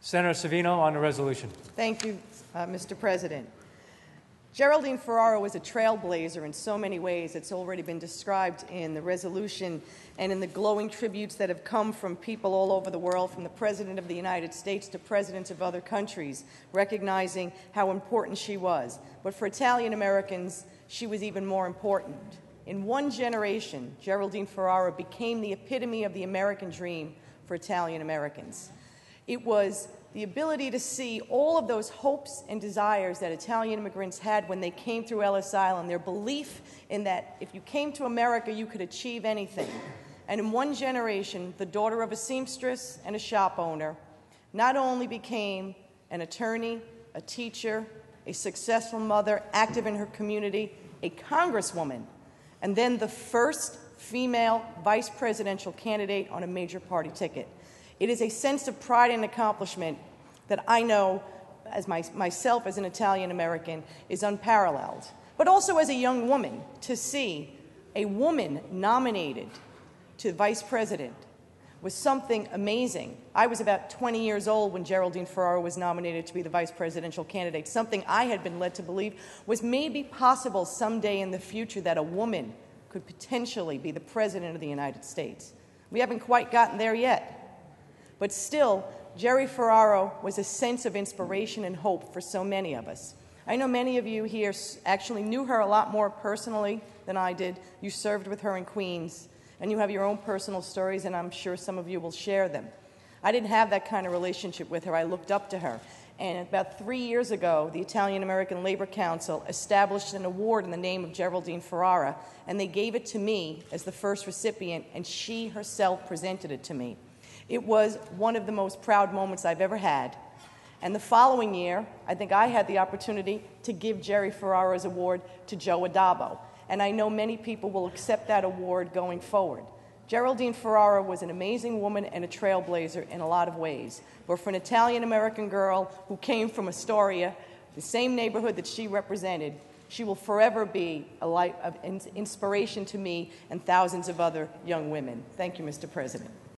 Senator Savino on the resolution. Thank you, Mr. President. Geraldine Ferraro was a trailblazer in so many ways. It's already been described in the resolution and in the glowing tributes that have come from people all over the world, from the President of the United States to presidents of other countries, recognizing how important she was. But for Italian Americans, she was even more important. In one generation, Geraldine Ferraro became the epitome of the American dream for Italian Americans. It was the ability to see all of those hopes and desires that Italian immigrants had when they came through Ellis Island, their belief in that if you came to America, you could achieve anything. And in one generation, the daughter of a seamstress and a shop owner not only became an attorney, a teacher, a successful mother, active in her community, a congresswoman, and then the first female vice presidential candidate on a major party ticket. It is a sense of pride and accomplishment that I know, as myself as an Italian American, is unparalleled. But also as a young woman, to see a woman nominated to vice president was something amazing. I was about 20 years old when Geraldine Ferraro was nominated to be the vice presidential candidate, something I had been led to believe was maybe possible someday in the future that a woman could potentially be the president of the United States. We haven't quite gotten there yet. But still, Gerry Ferraro was a sense of inspiration and hope for so many of us. I know many of you here actually knew her a lot more personally than I did. You served with her in Queens, and you have your own personal stories, and I'm sure some of you will share them. I didn't have that kind of relationship with her. I looked up to her. And about 3 years ago, the Italian American Labor Council established an award in the name of Geraldine Ferraro, and they gave it to me as the first recipient, and she herself presented it to me. It was one of the most proud moments I've ever had. And the following year, I think I had the opportunity to give Gerry Ferraro's award to Joe Adabo. And I know many people will accept that award going forward. Geraldine Ferraro was an amazing woman and a trailblazer in a lot of ways. But for an Italian-American girl who came from Astoria, the same neighborhood that she represented, she will forever be a light of inspiration to me and thousands of other young women. Thank you, Mr. President.